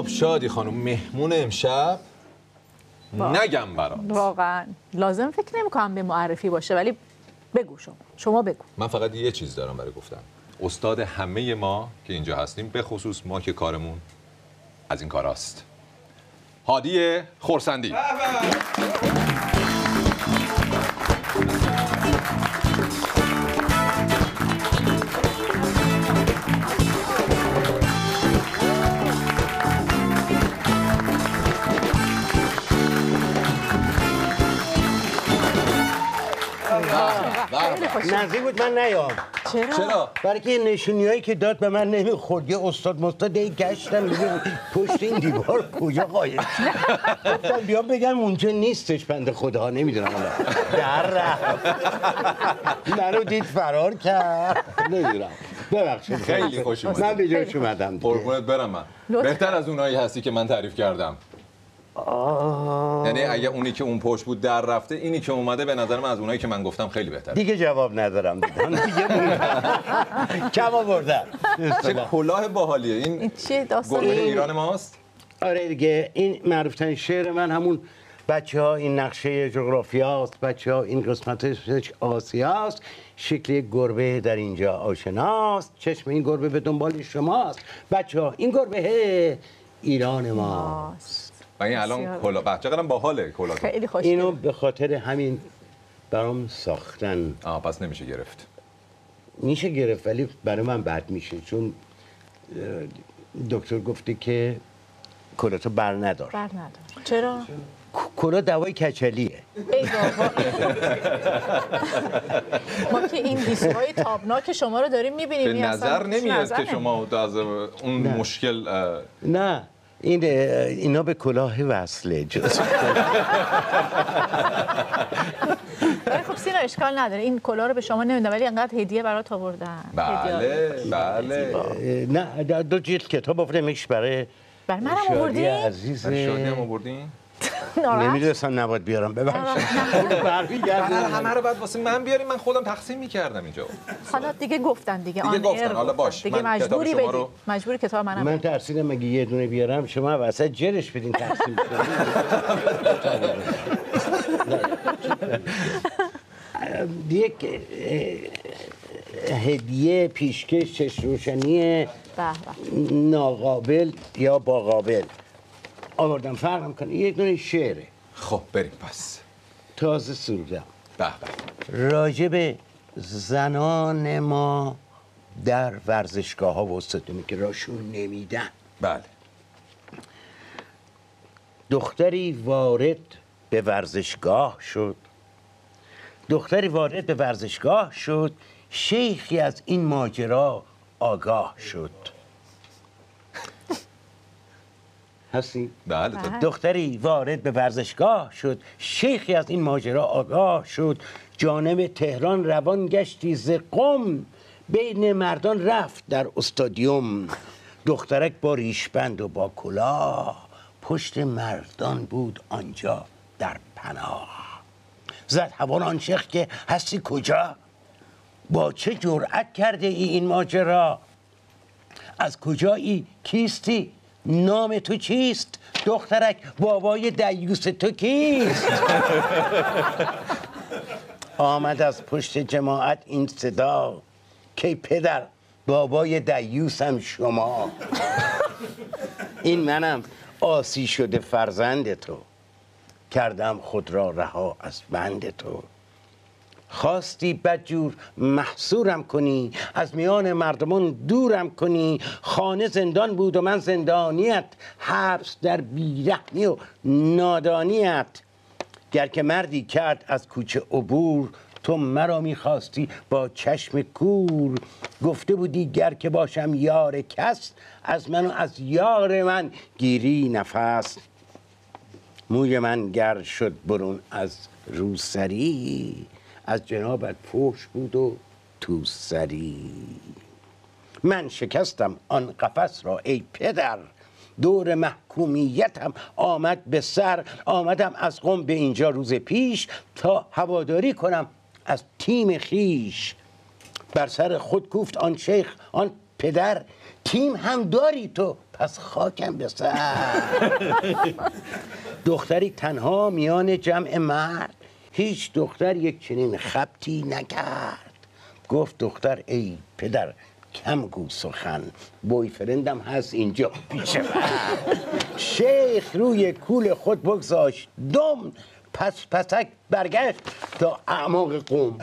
خب شادی خانم، مهمون امشب نگم برات. واقعا لازم فکر نمی‌کنم به معرفی باشه، ولی بگو شما بگو. من فقط یه چیز دارم برای گفتن. استاد همه ما که اینجا هستیم، به خصوص ما که کارمون از این کاراست. هادی خرسندی. نزدیک بود من نیام. چرا؟ برای که نشونیایی که داد به من نمیخورد. یه استاد گشتم ببینم پشت این دیوار کجا قایم. گفتم بیام بگم اونجا نیستش، بنده خدا نمیدونم حالا در رفت منو دید فرار کرد. نمیدونم، ببخشید. خیلی خوش اومد. من به جاش اومدم دیگه. قربونت برم. من بهتر از اونایی هستی که من تعریف کردم. یعنی اگه اونی که اون پشت بود در رفته، اینی که اومده به نظر من از اونایی که من گفتم خیلی بهتره. دیگه جواب ندارم دیگه کم آوردن. چه کلاه باحالیه این. چیه داستان؟ گربه ایران ماست. آره دیگه، این معروفترین شعر من همون بچه‌ها این نقشه جغرافیاست، بچه‌ها این قسمتش آسیاست، شکل گربه در اینجا آشناست، چشم این گربه به دنبال شماست، بچه‌ها این گربه ایران ماست. و این الان کلا بچه قدم باحاله کلا. خیلی خوشگله. اینو به خاطر همین برام ساختن. پس نمیشه گرفت. میشه گرفت ولی برای من بد میشه، چون دکتر گفته که کلاتو بر ندار. چرا؟ کلا دوای کچلیه. ای بابا. ما که این دیسکای تابناک شما رو داریم میبینیم. به نظر نمیاد که شما از اون مشکل. نه اینا به کلاه وصله. خب سینا اشکال نداره، این کلاه رو به شما نمیدن ولی انقدر هدیه برات آوردن. بله. نه 2 جلد کتاب آوردمش برای منم آوردی؟ عزیز. شادی هم آوردین؟ نمیدونستم نباید بیارم، ببخشید. همه رو بعد واسه من بیاریم، من خودم تقسیم می‌کردم اینجا. حالا دیگه گفتن دیگه گفتن، حالا باش. دیگه مجبوری بدی. مجبوری کتاب منم. من ترسیدم اگه یه دونه بیارم شما وسط جرش بدین تقسیم یک هدیه پیشکش چشم روشنی ناقابل یا باقابل آوردم، فرقم کنه. یه دونه شعره. خب بریم پس. تازه سرودم. به راجع به زنان ما در ورزشگاه ها و استادیومی که راشون نمیدن. بله. دختری وارد به ورزشگاه شد، شیخی از این ماجرا آگاه شد. هستی؟ بله. دختری وارد به ورزشگاه شد، شیخی از این ماجرا آگاه شد، جانب تهران روان گشتی ز قم، بین مردان رفت در استادیوم. دخترک با ریشبند و با کلاه، پشت مردان بود آنجا در پناه. زد هوان آن شیخ که هستی کجا؟ با چه جرأت کرده ای این ماجرا؟ از کجایی؟ کیستی؟ نام تو چیست؟ دخترک بابای دیوس تو کیست؟ آمد از پشت جماعت این صدا، که پدر بابای دیوسم شما. این منم آسی شده فرزند تو، کردم خود را رها از بند تو. خواستی بدجور محصورم کنی، از میان مردمان دورم کنی. خانه زندان بود و من زندانیت، حبس در بیرحمی و نادانیت. گر که مردی کرد از کوچه عبور، تو مرا میخواستی با چشم کور. گفته بودی گر که باشم یار کس، از من و از یار من گیری نفس. موی من گر شد برون از روسری، از جنابت فحش بود و تو سری. من شکستم آن قفس را ای پدر، دور محکومیتم آمد به سر. آمدم از قم به اینجا روز پیش، تا هواداری کنم از تیم خیش. بر سر خود کوفت آن شیخ آن پدر تیم هم داری تو، پس خاکم به سر. دختری تنها میان جمع مرد، هیچ دختر یک چنین خبطی نکرد. گفت دختر ای پدر کم گو سخن، بویفرندم هست اینجا پیش من. شیخ روی کول خود بگذاشت دم، پس پسک برگشت تا اعماق قم.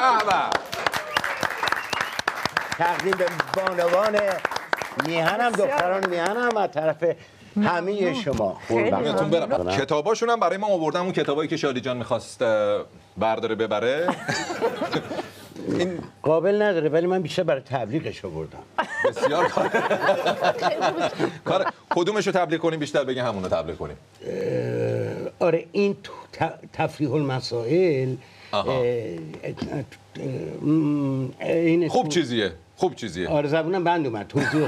تقدیم به بانوان میهنم، دختران میهنم از طرف همه شما. قربونتون برم. کتاباشون هم برای ما آوردم، اون کتابایی که شادی جان می‌خواست برداره ببره. این قابل نداره ولی من بیشتر برای تبلیغش آوردم. بسیار کار کدومش رو تبلیغ کنیم بیشتر بگیم همون رو تبلیغ کنیم. آره این تفریح المسائل خوب چیزیه. آره زبونم بند اومد.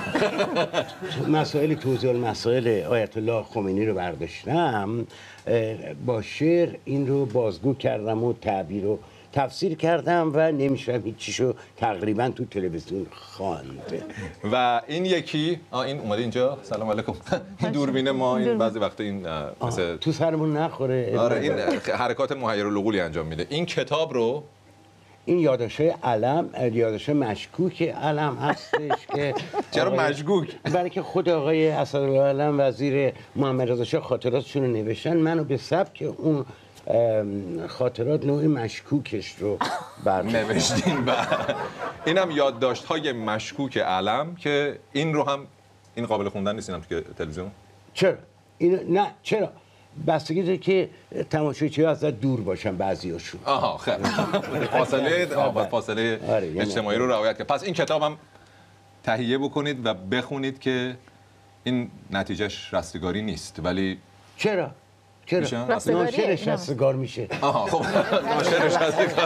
توضیح المسائل آیت الله خمینی رو برداشتم، با شعر این رو بازگو کردم و تعبیر رو تفسیر کردم و نمیشم هیچیشو تقریبا تو تلویزیون خواند. و این یکی این اومده اینجا. سلام علیکم. این دوربین ما این بعضی وقتا این مثلا تو سرمون نخوره. آره این حرکات محیرالعقولی انجام میده. این کتاب رو این یادداشت‌های علم، یادداشت مشکوک علم هستش که چرا مشکوک؟ برای که خود آقای اسدالله علم وزیر محمد رضا شاه خاطراتشون رو نوشتن، منو به سبک اون خاطرات نوع مشکوکش رو نوشتین. اینم یادداشت‌های مشکوک علم که این رو هم این قابل خوندن نیست، اینم تو تلویزیون. چرا؟ نه چرا؟ بستگی داره که تماشاچی‌ها ازت دور باشن بعضیاشون. آها خیلی. فاصله اجتماعی رو رعایت کنید. پس این کتابم تهیه بکنید و بخونید که این نتیجهش رستگاری نیست. ولی چرا؟ ناشرش رستگار میشه. آها خب ناشرش رستگار.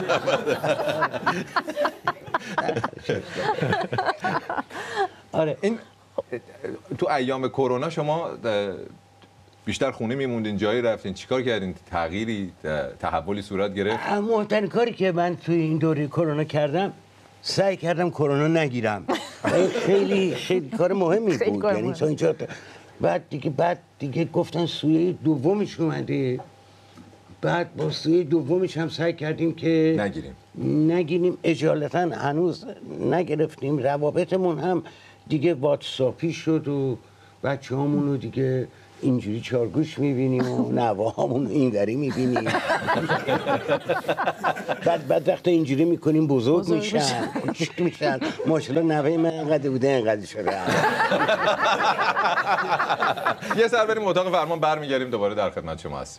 آره این تو ایام کرونا شما بیشتر خونه میموندین، جایی رفتین، چیکار کردین؟ تغییری تحولی صورت گرفت؟ مهمترین کاری که من تو این دوره کرونا کردم سعی کردم کرونا نگیرم. خیلی کار مهمی بود. یعنی تا اینجا بعد دیگه گفتن سویه دومش اومده، بعد با سویه دومش هم سعی کردیم که نگیریم. اجالتا هنوز نگرفتیم. روابطمون هم دیگه واتساپی شد و بچه هامون رو دیگه اینجوری چارگوش میبینیم و نواهامون اینوری میبینیم. بعد وقتا اینجوری میکنیم بزرگ میشن. ماشاءالله نوه من انقدر بوده انقدر شده. یه سر بریم اتاق فرمان، برمیگردیم دوباره در خدمت شما هستیم.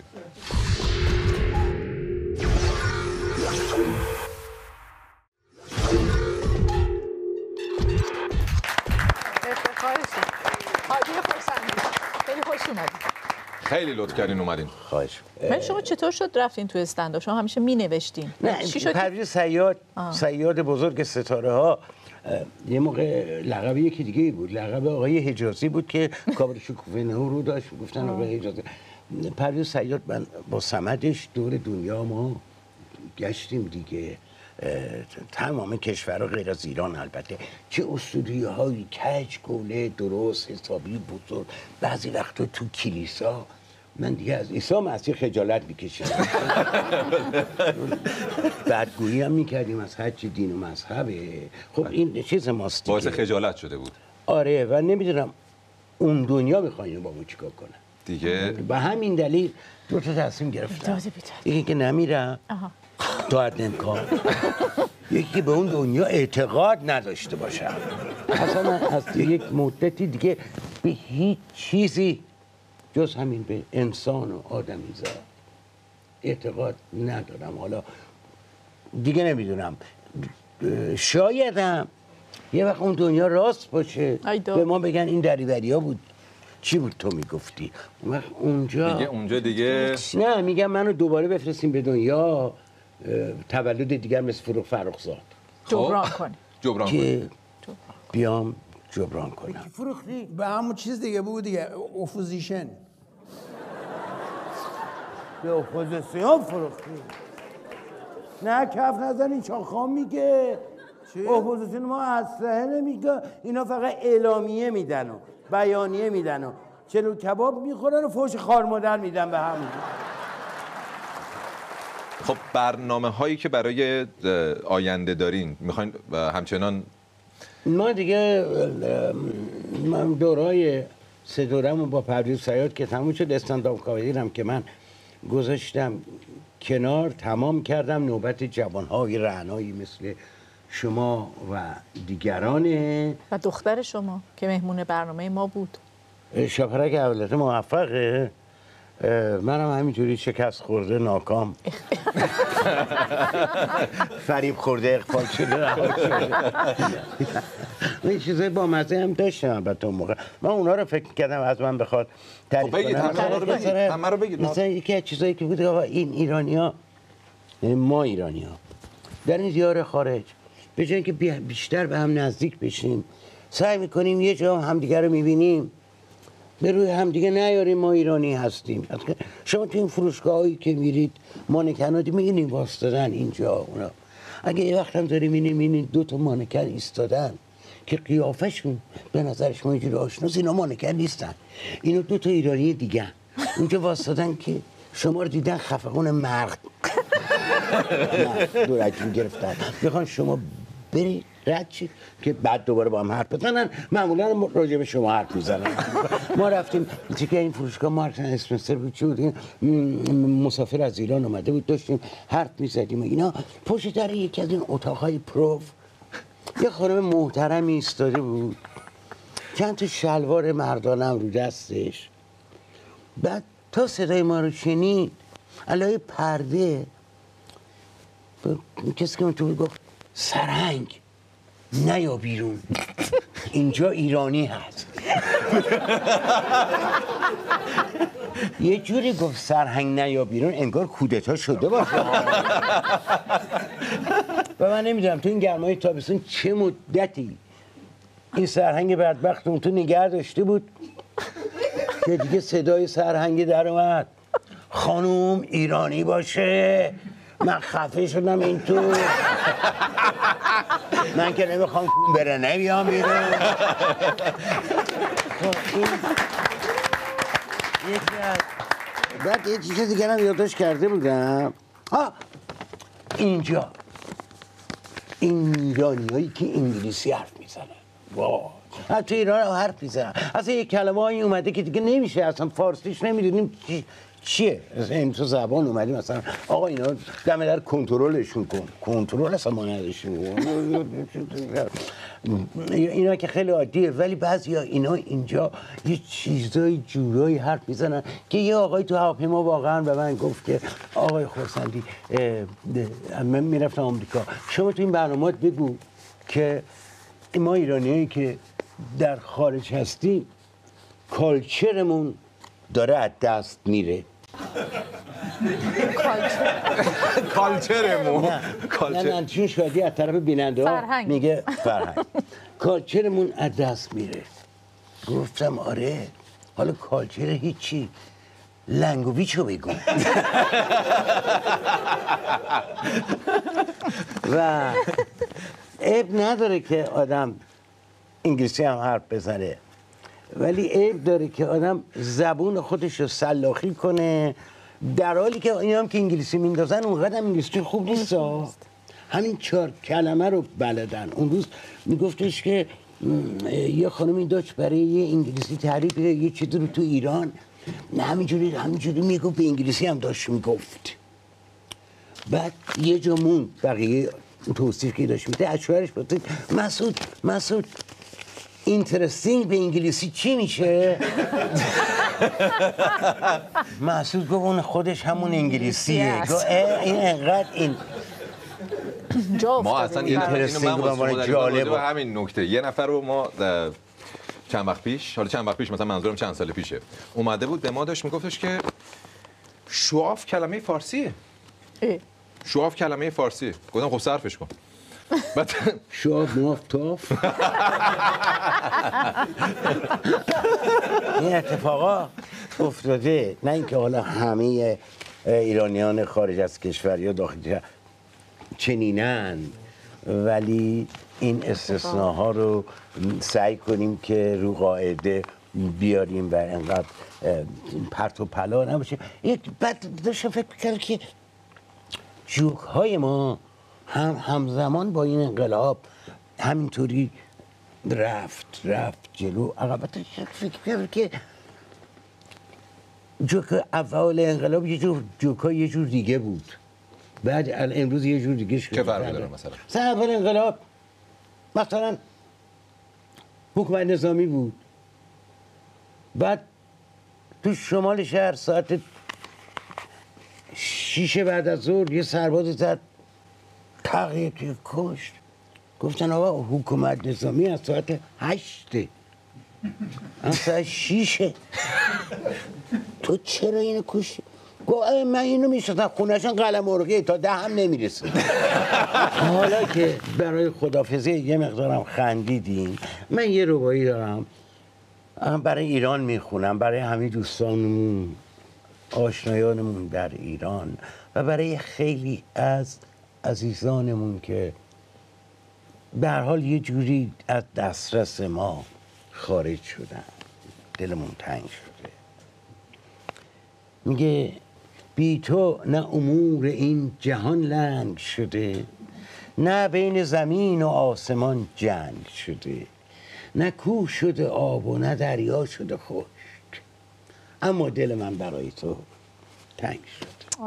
خیلی لطف کردین اومدین. خواهش. من شما چطور شد رفتین تو استندآپ؟ شما همیشه مینوشتین. چی شد؟ پرویز صیاد بزرگ ستاره ها یه موقع لقب یکی دیگه بود، لقب آقای حجازی بود که کابل شکوفه نهو رو داشت، گفتن آقای حجازی. پرویز صیاد من با سمدش دور دنیا ما گشتیم دیگه، تمام کشورها غیر از ایران البته. چه استودیوهای کج گوله درست حسابی بزرگ، بعضی وقتا تو کلیسا من دیگه از عیسی مسیح خجالت میکشیدم. بدگویی هم میکردیم از هر چی دین و مذهبه. خب این چیز ماست دیگه. باعث خجالت شده بود. آره و نمیدونم اون دنیا میخواین با ما چیکار کنن دیگه. به همین دلیل دو تا تصمیم گرفتم. یکی که نمیرم تا حد امکان، یکی که به اون دنیا اعتقاد نداشته باشم. اصلا از یک مدتی دیگه به هیچ چیزی جز همین به انسان و آدمیزاد اعتقاد ندارم. حالا دیگه نمیدونم، شایدم یه وقت اون دنیا راست باشه به ما بگن این دریوریا بود. چی بود تو میگفتی؟ اونجا دیگه نه میگم منو دوباره بفرستیم به دنیا، تولد دیگر مثل فروغ فرخزاد جبران کنی بیام جبران کنم. فروختی به همون چیز دیگه بود دیگه، اپوزیشن. به اپوزیسیون فروختی. نه کف نزنین چاخام میگه اپوزیسیون ما اسلحه نمیگه، اینا فقط اعلامیه میدن و بیانیه میدن و چلو کباب میخورن و فوش خار مادر میدن به همون. خب برنامه هایی که برای آینده دارین میخواین همچنان؟ ما دیگه من دورای سه دورمون با پرویز سیاد که تموم شد، استندآپ کمدی هم که من گذاشتم کنار، تمام کردم. نوبت جوانهای رعنایی مثل شما و دیگرانه و دختر شما که مهمون برنامه ما بود. شاپرک اولت موفقه. منم همینجوری شکست خورده، ناکام، فریب خورده، اقفال شده، رها شده. این چیزای با مزه هم داشتم البته اون موقع. من اونا رو فکر کردم از من بخواد تعریف کنم. همه رو بگید. مثلا یکی از چیزایی که بود آقا این ایرانی‌ها، یعنی ما ایرانی‌ها در این دیار خارج به جای اینکه بیشتر به هم نزدیک بشیم، سعی می‌کنیم یه جا همدیگه رو می‌بینیم به روی همدیگه نیاریم ما ایرانی هستیم. شما تو این فروشگاهایی که میرید مانکناتی می‌بینید واسطادن اینجا اونا. اگه یه وقت هم داریم می‌بینید دو تا مانکن ایستادن که قیافشون به نظر شما اینجوری آشناست، اینا مانکن نیستن، اینا دو تا ایرانی دیگه اونجا واسطادن که شما رو دیدن خفقون مرد دورتون گرفتن، بخوان شما بری رد چی که بعد دوباره با هم حرف بزنن. معمولا راجع به شما حرف میزنن. ما رفتیم که این فروشگاه مارک اسپنسر بود، چی بود، مسافر از ایران اومده بود، داشتیم حرف میزدیم و اینا. پشت در یکی از این اتاقهای پروف یه خانم محترمی ایستاده بود، چند تا شلوار مردانم رو دستش. بعد تا صدای ما رو شنید علای پرده کسی که من تو گفت سرهنگ نیا بیرون، اینجا ایرانی هست. یه جوری گفت سرهنگ نیا بیرون انگار کودتا شده باشه. و من نمیدونم تو این گرمای تابستون چه مدتی این سرهنگ بدبخت اون تو نگه داشته بود که دیگه صدای سرهنگ در اومد خانوم ایرانی باشه. من خفه شدم این تو، من که نمیخوام کون بره نمیام بیرون. بعد یه چیز دیگر هم یادداشت کرده بودم. اینجا ایرانیایی که انگلیسی حرف میزنن، وای تو ایران حرف میزنن، اصلا یک کلمه هایی اومده که دیگه نمیشه، اصلا فارسیش نمیدونیم چیه. این تو زبان اومدیم مثلا آقا اینا دم در کنترلشون کن، کنترل اصلا ما نداشتیم. اینا که خیلی عادیه، ولی بعضیا اینا اینجا یه چیزای جورایی حرف میزنن که یه آقای تو هواپیما واقعا به من گفت که آقای خورسندی من میرفتم آمریکا، شما تو این برنامه‌ات بگو که ما ایرانیایی که در خارج هستیم کالچرمون داره از دست میره. کالچرمون نه چون شادی از طرف بیننده ها میگه فرهنگ کالچرمون از دست میره. گفتم آره، حالا کالچر هیچی، لنگویچو بگو. و عیب نداره که آدم انگلیسی هم حرف بزنه، ولی عیب داره که آدم زبون خودش رو سلاخی کنه، در حالی که اینا هم که انگلیسی میندازن اونقدر انگلیسی خوب نیست. همین 4 کلمه رو بلدن. اون روز میگفتش که یه خانمی داشت برای یه انگلیسی تعریف یه چیزی رو تو ایران، همینجوری میگفت، به انگلیسی هم داشت میگفت. بعد یه جا موند، بقیه توصیف که داشت میده، از شوهرش پرسید مسعود اینترستینگ به انگلیسی چی میشه؟ مسعود گفت اون خودش همون انگلیسیه. این انقدر این ما اصلا اینترستینگ به جالب همین نکته. یه نفر رو ما چند وقت پیش مثلا منظورم چند سال پیشه، اومده بود به ما داشت میگفتش که شواف کلمه فارسیه. شواف کلمه فارسیه. گفتم خب صرفش کن. شواف موف توف. این اتفاقا افتاده، نه اینکه حالا همه ایرانیان خارج از کشور یا داخل چنینن، ولی این استثناها رو سعی کنیم که رو قاعده بیاریم و انقدر پرت و پلا نباشه. بعد داشتم فکر می‌کردم که جوک های ما همزمان با این انقلاب همینطوری رفت جلو. البته فکر کردم که جوک اول انقلاب یه جور دیگه بود، بعد امروز یه جور دیگه شده. چه فرقی داره مثلا اول انقلاب مثلا حکومت نظامی بود، بعد تو شمال شهر ساعت 6 بعد از ظهر یه سرباز زد تقیه توی کشت. گفتن آقا حکومت نظامی از ساعت 8 از ساعت 6 تو چرا اینو کشتی؟ گفت من اینو میشستم خونهشون قلم مرغی تا 10 هم نمیرسه. حالا که برای خداحافظی یه مقدارم خندیدیم، من یه ربایی دارم برای ایران میخونم، برای همه دوستانمون آشنایانمون در ایران و برای خیلی از عزیزانمون که به هر حال یه جوری از دسترس ما خارج شدن، دلمون تنگ شده. میگه بی تو نه امور این جهان لنگ شده، نه بین زمین و آسمان جنگ شده، نه کوه شده آب و نه دریا شده خشک، اما دل من برای تو تنگ شد.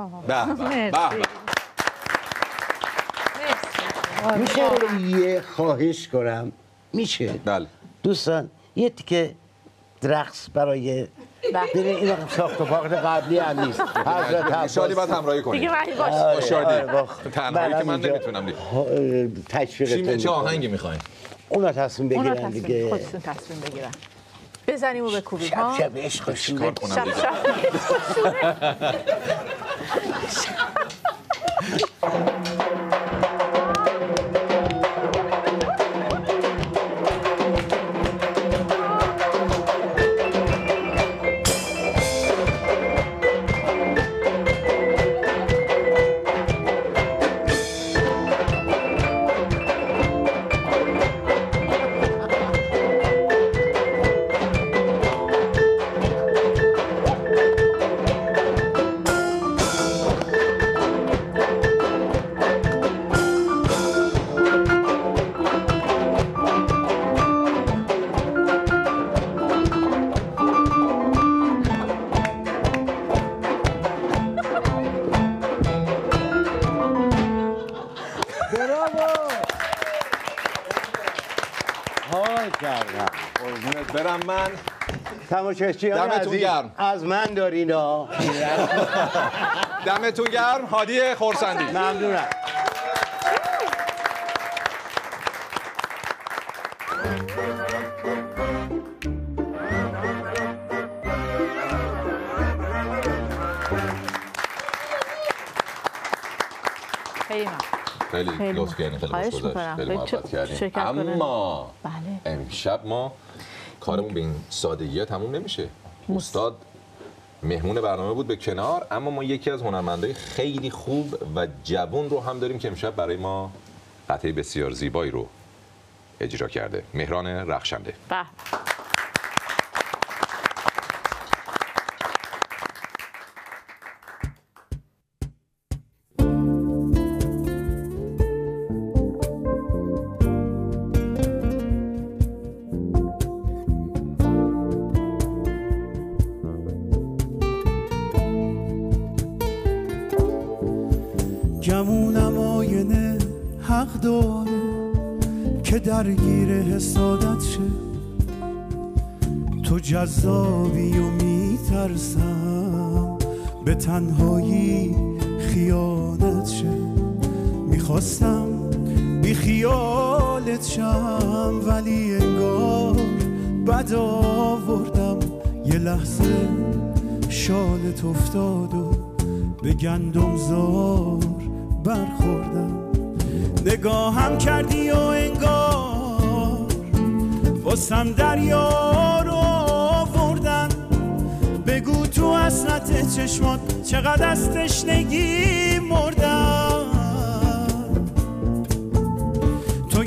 میشه یه خواهش کنم؟ میشه؟ بله دوستان یه تیکه رقص برای این ساخت و پاخت قبلی هم نیست. شادی باید همراهی کنید دیگه وحی باش. شادی تنهایی که من نمیتونم دیگه. تشویقتون چه آهنگی میخواین؟ اونا تصمیم بگیرن دیگه. خودتون تصمیم بگیرن. بزنیم و بکوبیم ها. شب عشق شوره. برم من تماشاچیان عزیز از من دارینا دمتون گرم. هادی خورسندی ممنونم. خیلی لطف کردین، خیلی خوش گذشت، خیلی محبت کردین. اما امشب ما کارمون به این سادگی‌ها تموم نمیشه. استاد مهمون برنامه بود به کنار، اما ما یکی از هنرمندای خیلی خوب و جوان رو هم داریم که امشب برای ما قطعه بسیار زیبایی رو اجرا کرده. مهران رخشنده. گمونم آینه حق داره که درگیر حسادت شه، تو جذابی و میترسم به تنهایی خیانت شه. میخواستم بی خیالت شم ولی انگار بد آوردم، یه لحظه شالت افتاد و به گندم زار برخوردم. نگاهم کردی و انگار واسم دریا رو آوردن. بگو تو حسرت چشمات چقدر از تشنگی مردم.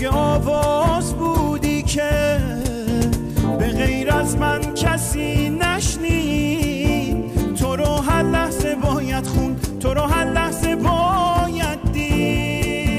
توی آواز بودی که به غیر از من کسی نشنید. تو رو هر لحظه باید خوند، تو رو هر لحظه باید دید.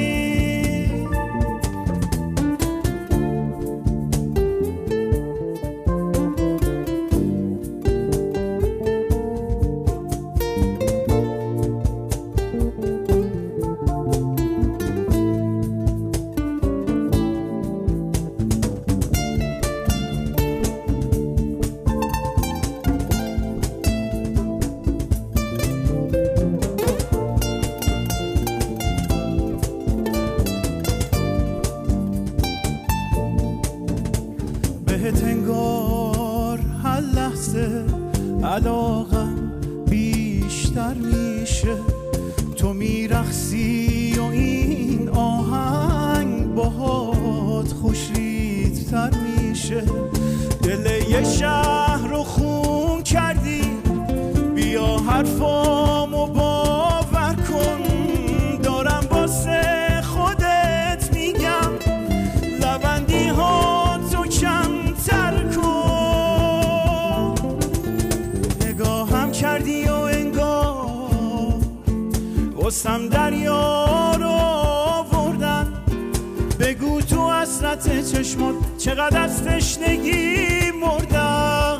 بهت انگار هر لحظه علاقم بیشتر میشه. تو میرقصی و این آهنگ باهات خوشریت‌تر میشه. دل یه شهر رو خون کردی، بیا حرفامو باور کن. دارم واسه خودت میگم، لبندی ها تو کمتر کن. نگاهم کردی و انگار واسم دریا رو آوردن. بگو تو حسرت چشمات چقدر از تشنگی مردم.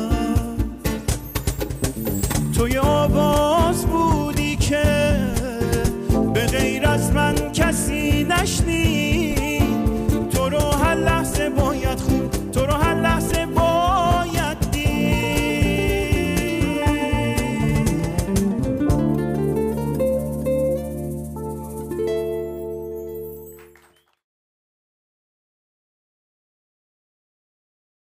توی آواز بودی که به غیر از من کسی نشنید.